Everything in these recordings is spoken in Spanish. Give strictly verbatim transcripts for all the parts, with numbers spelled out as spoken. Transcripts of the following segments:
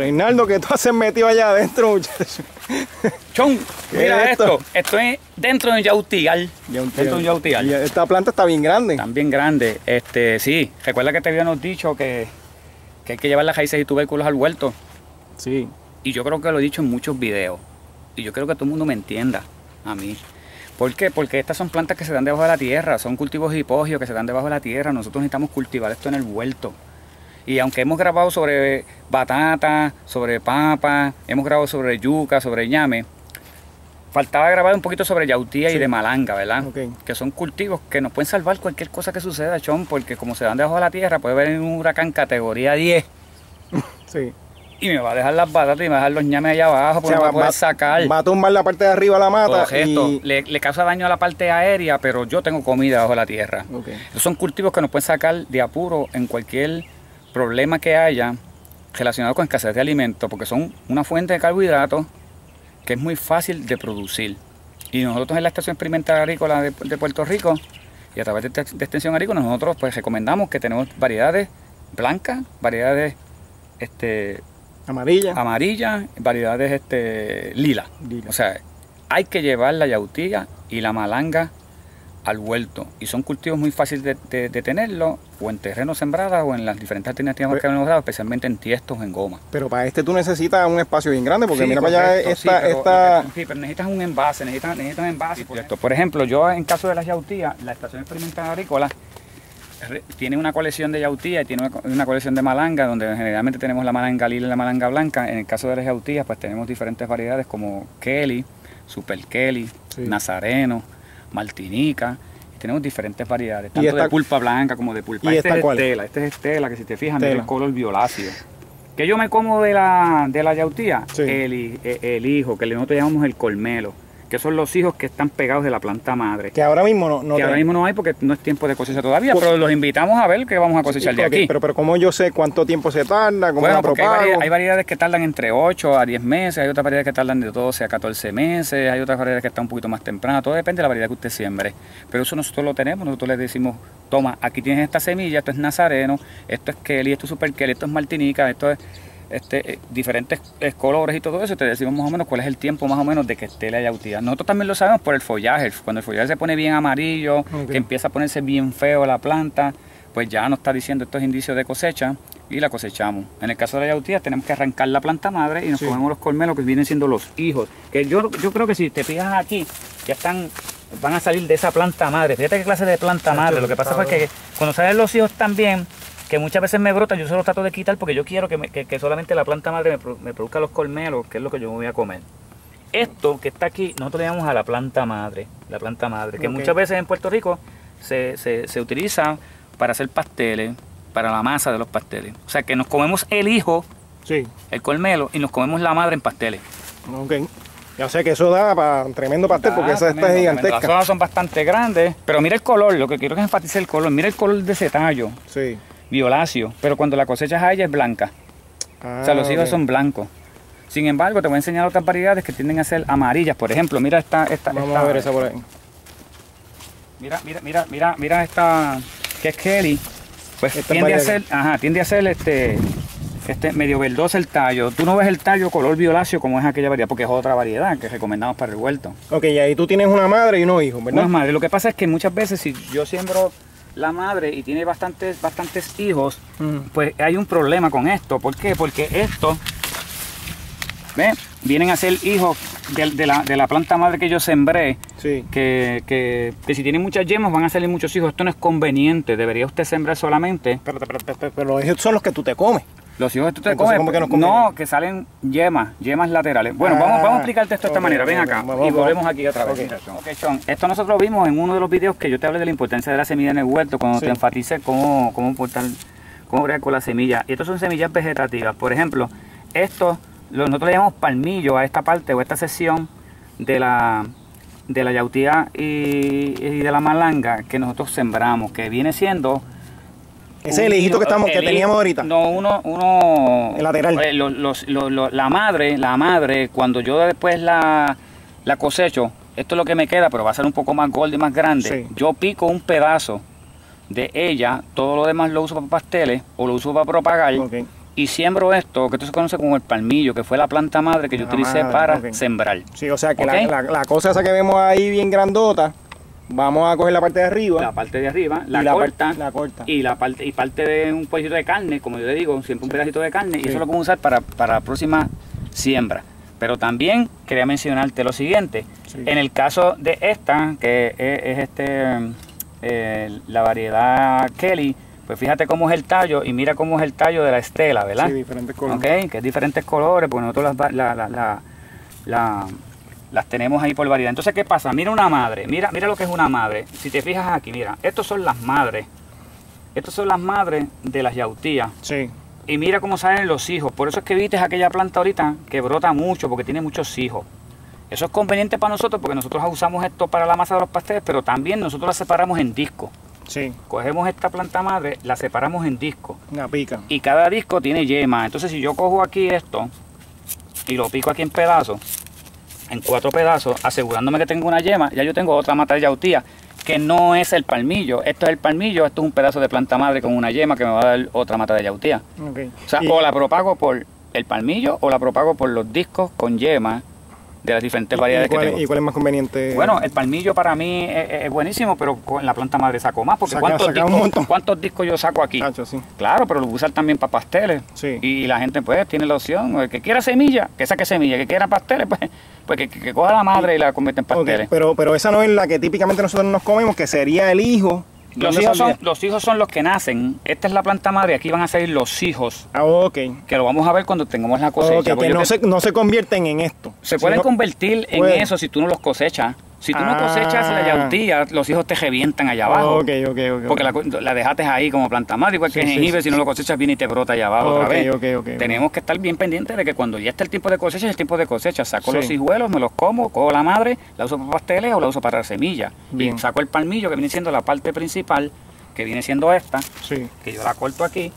Reinaldo, ¿qué tú haces metido allá adentro, muchacho? Chon, mira es esto? esto. Esto es dentro de un yautial. Dentro de un yautial. Y esta planta está bien grande. Están bien grandes. Este, sí, recuerda que te habíamos dicho que, que hay que llevar las raíces y tubérculos al huerto. Sí. Y yo creo que lo he dicho en muchos videos. Y yo creo que todo el mundo me entienda a mí. ¿Por qué? Porque estas son plantas que se dan debajo de la tierra. Son cultivos hipogios que se dan debajo de la tierra. Nosotros necesitamos cultivar esto en el huerto. Y aunque hemos grabado sobre batata, sobre papa, hemos grabado sobre yuca, sobre ñame, faltaba grabar un poquito sobre yautía sí. y de malanga, ¿verdad? Okay. Que son cultivos que nos pueden salvar cualquier cosa que suceda, Chon, porque como se dan debajo de la tierra, puede haber un huracán categoría diez. Sí. Y me va a dejar las batatas y me va a dejar los ñames allá abajo, porque o sea, no va a poder sacar. Va a tumbar la parte de arriba a la mata. Correcto. Y... Le, le causa daño a la parte aérea, pero yo tengo comida bajo la tierra. Okay. Esos son cultivos que nos pueden sacar de apuro en cualquier problema que haya relacionado con escasez de alimentos, porque son una fuente de carbohidratos que es muy fácil de producir. Y nosotros en la Estación Experimental Agrícola de, de Puerto Rico y a través de, de Extensión Agrícola, nosotros pues recomendamos que tenemos variedades blancas, variedades este, amarillas, amarilla, variedades este, lila. lila. O sea, hay que llevar la yautía y la malanga al huerto, y son cultivos muy fáciles de, de, de tenerlo, o en terreno sembrada o en las diferentes alternativas pero, que hemos dado, especialmente en tiestos o en goma. Pero para este tú necesitas un espacio bien grande, porque sí, mira correcto, para allá esta... Sí pero, esta... sí, pero necesitas un envase, necesitas, necesitas un envase. Por, por ejemplo, yo en caso de las yautías, la Estación Experimental Agrícola tiene una colección de yautía y tiene una colección de malanga, donde generalmente tenemos la malanga lila y la malanga blanca. En el caso de las yautías, pues tenemos diferentes variedades como Kelly, Super Kelly, sí. Nazareno, Martinica. Tenemos diferentes variedades, tanto esta, de pulpa blanca como de pulpa. ¿Y este esta es cuál? Estela, este es Estela, que si te fijas, mira el color violáceo. Que yo me como de la, de la yautía, sí. el, el hijo, que nosotros llamamos el colmelo, que son los hijos que están pegados de la planta madre. Que ahora mismo no, no Que ahora mismo no hay porque no es tiempo de cosecha todavía, pues, pero los invitamos a ver que vamos a cosechar sí, de okay, aquí. Pero, pero ¿cómo yo sé cuánto tiempo se tarda? ¿Cómo bueno, la porque propago? Hay, variedades, hay variedades que tardan entre ocho a diez meses, hay otras variedades que tardan de doce a catorce meses, hay otras variedades que están un poquito más tempranas, todo depende de la variedad que usted siembre. Pero eso nosotros lo tenemos, nosotros les decimos, toma, aquí tienes esta semilla, esto es Nazareno, esto es Kelly, esto es Super Kelly, esto es Martinica, esto es... Este, eh, diferentes eh, colores y todo eso, te decimos más o menos cuál es el tiempo más o menos de que esté la yautía. Nosotros también lo sabemos por el follaje. Cuando el follaje se pone bien amarillo, okay. que empieza a ponerse bien feo la planta, pues ya nos está diciendo estos indicios de cosecha y la cosechamos. En el caso de la yautía tenemos que arrancar la planta madre y nos sí. comemos los colmelos que vienen siendo los hijos. Que yo, yo creo que si te fijas aquí, ya están, van a salir de esa planta madre. Fíjate qué clase de planta madre. Lo que pasa fue que cuando salen los hijos también, que muchas veces me brotan, yo se los trato de quitar porque yo quiero que, me, que, que solamente la planta madre me, me produzca los colmelos, que es lo que yo me voy a comer. Esto que está aquí, nosotros le llamamos a la planta madre, la planta madre, que okay. muchas veces en Puerto Rico se, se, se utiliza para hacer pasteles, para la masa de los pasteles. O sea que nos comemos el hijo, sí. el colmelo, y nos comemos la madre en pasteles. Ok. Ya sé que eso da para un tremendo pastel, da, porque esa esta es gigantesca. Las hojas son bastante grandes, pero mira el color, lo que quiero que enfatice el color, mira el color de ese tallo. Sí. Violáceo, pero cuando la cosechas a ella es blanca. Ah, o sea, los hijos okay. son blancos. Sin embargo, te voy a enseñar otras variedades que tienden a ser amarillas. Por ejemplo, mira esta... esta Vamos esta, a ver esa por ahí. Mira, mira, mira, mira, mira esta, que es Kelly. Pues esta tiende a ser, ajá, tiende a ser este, este medio verdoso el tallo. Tú no ves el tallo color violáceo como es aquella variedad, porque es otra variedad que recomendamos para el huerto. Ok, y ahí tú tienes una madre y unos hijos, ¿verdad? Una madre. Lo que pasa es que muchas veces si yo siembro la madre y tiene bastantes, bastantes hijos, mm. pues hay un problema con esto. ¿Por qué? Porque esto, ¿ves? Vienen a ser hijos de, de, la, de la planta madre que yo sembré, sí. que, que, que si tienen muchas yemas van a salir muchos hijos. Esto no es conveniente, debería usted sembrar solamente. Pero, pero, pero, pero, pero esos son los que tú te comes. Los hijos que tú te Entonces, comes, que no, que salen yemas, yemas laterales. Bueno, ah, vamos, vamos a explicarte esto de esta okay, manera. Ven okay, acá vamos, y volvemos aquí otra vez. Okay. Okay, Sean, esto nosotros vimos en uno de los videos que yo te hablé de la importancia de la semilla en el huerto, cuando sí. te enfaticé cómo, cómo portar, cómo bregar con la semilla. Y estos son semillas vegetativas. Por ejemplo, esto, nosotros le llamamos palmillo a esta parte o esta sección de la, de la yautía y, y de la malanga que nosotros sembramos, que viene siendo... Ese es el hijito que, estamos, que teníamos ahorita. No, uno... uno el lateral. Eh, los, los, los, los, la madre, la madre, cuando yo después la, la cosecho, esto es lo que me queda, pero va a ser un poco más gordo y más grande. Sí. Yo pico un pedazo de ella, todo lo demás lo uso para pasteles o lo uso para propagar. Okay. y siembro esto, que esto se conoce como el palmillo, que fue la planta madre que yo La utilicé madre, para ok. sembrar. Sí, o sea que Ok. la, la, la cosa esa que vemos ahí bien grandota, vamos a coger la parte de arriba. La parte de arriba, la, y la corta, par- la corta. y la parte y parte de un pedacito de carne, como yo le digo, siempre un pedacito de carne, y Sí. eso lo podemos usar para, para la próxima siembra. Pero también quería mencionarte lo siguiente, Sí. en el caso de esta, que es, es este eh, la variedad Kelly, pues fíjate cómo es el tallo y mira cómo es el tallo de la estela, ¿verdad? Sí, diferentes colores. Ok, que es diferentes colores, porque nosotros las, va- la- la- la- la- las tenemos ahí por variedad. Entonces, ¿qué pasa? Mira una madre, mira, mira lo que es una madre. Si te fijas aquí, mira, estos son las madres. Estas son las madres de las yautías. Sí. Y mira cómo salen los hijos. Por eso es que viste aquella planta ahorita que brota mucho, porque tiene muchos hijos. Eso es conveniente para nosotros, porque nosotros usamos esto para la masa de los pasteles, pero también nosotros la separamos en discos. Sí. Cogemos esta planta madre, la separamos en discos. Una pica. Y cada disco tiene yema. Entonces, si yo cojo aquí esto y lo pico aquí en pedazos, en cuatro pedazos, asegurándome que tengo una yema, ya yo tengo otra mata de yautía, que no es el palmillo. Esto es el palmillo, esto es un pedazo de planta madre con una yema que me va a dar otra mata de yautía. Okay. O sea, Y- o la propago por el palmillo o la propago por los discos con yema de las diferentes variedades ¿Y cuál, que es- tengo. ¿Y cuál es más conveniente? Bueno, el palmillo para mí es, es buenísimo, pero con la planta madre saco más, porque Saca- ¿cuántos, saca un discos, montón. ¿cuántos discos yo saco aquí? Tacho, sí. Claro, pero lo voy a usar también para pasteles. Sí. Y la gente pues tiene la opción, el que quiera semilla, que saque semilla, que quiera pasteles, pues, pues que, que- que coja la madre y la convierta en Ok, pasteles. pero, pero esa no es la que típicamente nosotros nos comemos, que sería el hijo. Los ¿Dónde hijos, son, saldría? los hijos son los que nacen. Esta es la planta madre, aquí van a salir los hijos, Ah, ok. que lo vamos a ver cuando tengamos la cosecha. Ok, porque que yo no te- se, no se convierten en esto. Se pueden sino- convertir en pueden. eso si tú no los cosechas. Si tú no Ah. cosechas la yautía, los hijos te revientan allá abajo. Ok, ok, ok. Porque la, la dejaste ahí como planta madre, igual que Sí, el sí, jengibre, sí, si no lo cosechas viene y te brota allá abajo otra Ok, vez. ok, ok, ok. Tenemos que estar bien pendientes de que cuando ya esté el tiempo de cosecha, es el tiempo de cosecha. Saco Sí. los hijuelos, me los como, cojo la madre, la uso para pasteles o la uso para semillas. Bien. Y saco el palmillo, que viene siendo la parte principal, que viene siendo esta, Sí. que yo la corto aquí,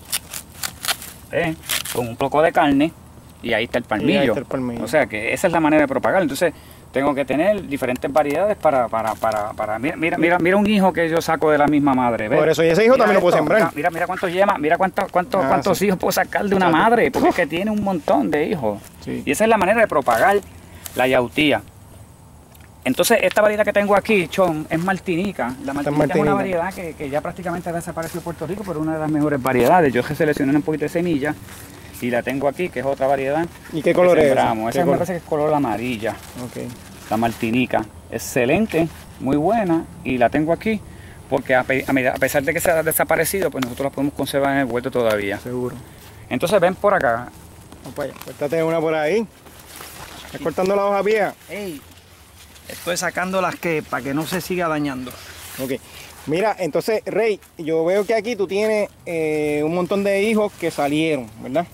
¿eh? Con un poco de carne, y ahí está el palmillo. está el palmillo. O sea que esa es la manera de propagar. Entonces, tengo que tener diferentes variedades para, para, para, para mira, mira, mira, mira un hijo que yo saco de la misma madre. ¿ves? Por eso, y ese hijo Mira también lo puedo esto, sembrar. Mira, mira, mira cuántos yemas, mira cuántos, cuántos, Ah, cuántos sí. hijos puedo sacar de una Exacto. madre, porque es que tiene un montón de hijos. Sí. Y esa es la manera de propagar la yautía. Entonces, esta variedad que tengo aquí, Chon, es Martinica. La Martinica es Martinica. una variedad que, que ya prácticamente ha desaparecido en Puerto Rico, pero una de las mejores variedades. Yo seleccioné un poquito de semilla y la tengo aquí, que es otra variedad. ¿Y qué color que es esa? sembramos. ¿Qué Esa me color? parece que es color amarilla, Ok. la Martinica. Excelente, muy buena, y la tengo aquí porque a, pe- a medida- a pesar de que se ha desaparecido, pues nosotros la podemos conservar en el huerto todavía. Seguro. Entonces ven por acá. Vamos para allá. Córtate una por ahí. ¿Estás cortando la hoja vieja? Ey, estoy sacando las que para que no se siga dañando. Ok. Mira, entonces, Rey, yo veo que aquí tú tienes eh, un montón de hijos que salieron, ¿verdad?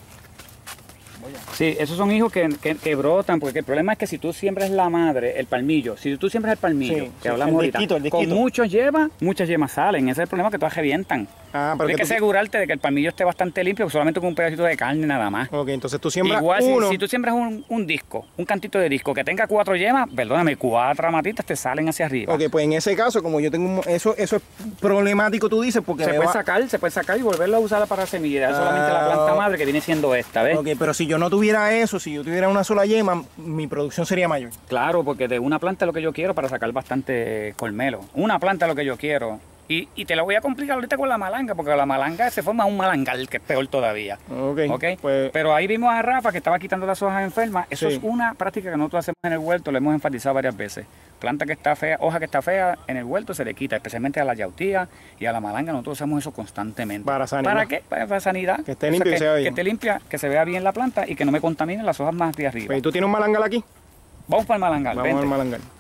Sí, esos son hijos que, que- que brotan, porque el problema es que si tú siembras la madre, el palmillo, si tú siembras el palmillo, Sí, que sí, hablamos el ahorita, disquito, el con disquito. muchos yemas, muchas yemas salen. Ese es el problema, que todas revientan. Ah, pero Tienes que que tú- asegurarte de que el palmillo esté bastante limpio, solamente con un pedacito de carne nada más. Ok, entonces tú siembras Igual, si- uno. si, tú siembras un, un disco, un cantito de disco que tenga cuatro yemas, perdóname, cuatro matitas te salen hacia arriba. Ok, pues en ese caso, como yo tengo un- eso, eso es problemático, tú dices, porque Se me puede va- sacar, se puede sacar y volverlo a usar para semilla. Solamente la Ah. planta madre que viene siendo esta, ¿ves? Ok, pero si yo no tuviera eso, si yo tuviera una sola yema, mi producción sería mayor. Claro, porque de una planta es lo que yo quiero para sacar bastante colmelo. Una planta es lo que yo quiero. Y, y te lo voy a complicar ahorita con la malanga, porque la malanga se forma un malangal, que es peor todavía. Ok, ¿Ok? pues Pero ahí vimos a Rafa que estaba quitando las hojas enfermas. Eso Sí. es una práctica que nosotros hacemos en el huerto, lo hemos enfatizado varias veces. Planta que está fea, hoja que está fea, en el huerto se le quita, especialmente a la yautía y a la malanga. Nosotros hacemos eso constantemente. Para sanidad. ¿Para qué? Para, para sanidad. Que esté O sea, limpio y que, se vea bien. que esté limpia, que se vea bien la planta y que no me contaminen las hojas más de arriba. pues, ¿tú tienes un malangal aquí? Vamos para el malangal. Vamos vente. al malangal.